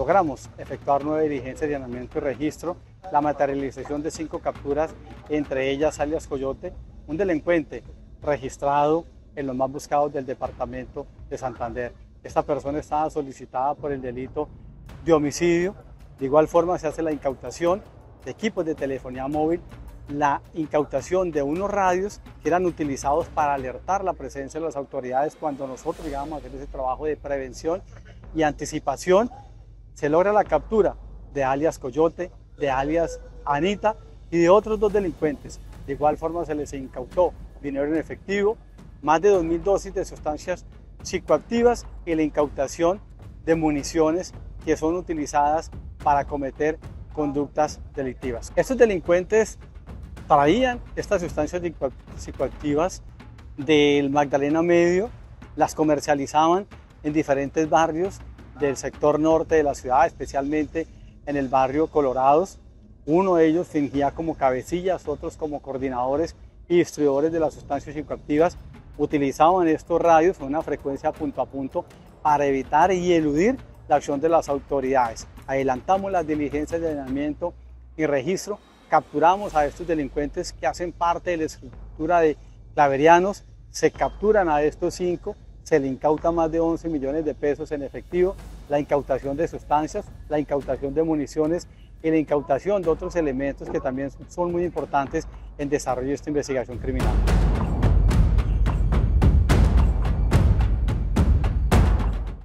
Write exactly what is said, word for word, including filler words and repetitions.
logramos efectuar nueve diligencias de allanamiento y registro, la materialización de cinco capturas, entre ellas alias Coyote, un delincuente registrado en los más buscados del departamento de Santander. Esta persona estaba solicitada por el delito de homicidio. De igual forma se hace la incautación de equipos de telefonía móvil, la incautación de unos radios que eran utilizados para alertar la presencia de las autoridades cuando nosotros llegábamos a hacer ese trabajo de prevención y anticipación. Se logra la captura de alias Coyote, de alias Anita y de otros dos delincuentes. De igual forma se les incautó dinero en efectivo, más de dos mil dosis de sustancias psicoactivas y la incautación de municiones que son utilizadas para cometer conductas delictivas. Estos delincuentes traían estas sustancias psicoactivas del Magdalena Medio, las comercializaban en diferentes barrios del sector norte de la ciudad, especialmente en el barrio Colorados. Uno de ellos fingía como cabecillas, otros como coordinadores y distribuidores de las sustancias psicoactivas. Utilizaban estos radios con una frecuencia punto a punto para evitar y eludir la acción de las autoridades. Adelantamos las diligencias de allanamiento y registro, capturamos a estos delincuentes que hacen parte de la estructura de claverianos, se capturan a estos cinco, se le incauta más de once millones de pesos en efectivo, la incautación de sustancias, la incautación de municiones y la incautación de otros elementos que también son muy importantes en desarrollo de esta investigación criminal.